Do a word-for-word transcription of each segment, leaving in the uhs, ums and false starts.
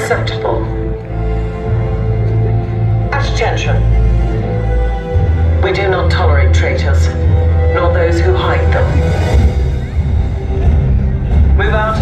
unacceptable. Attention. We do not tolerate traitors, nor those who hide them. Move out.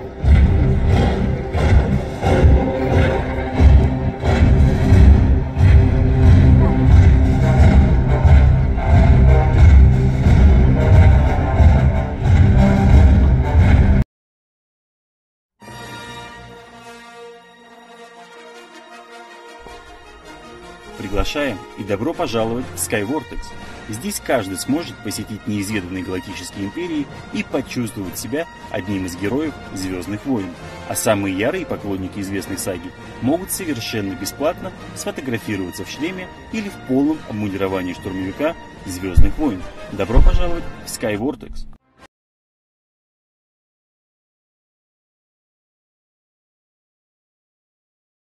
Приглашаем и добро пожаловать в Skyvortex. Здесь каждый сможет посетить неизведанные галактические империи и почувствовать себя одним из героев Звездных войн. А самые ярые поклонники известной саги могут совершенно бесплатно сфотографироваться в шлеме или в полном обмундировании штурмовика Звездных войн. Добро пожаловать в Skyvortex.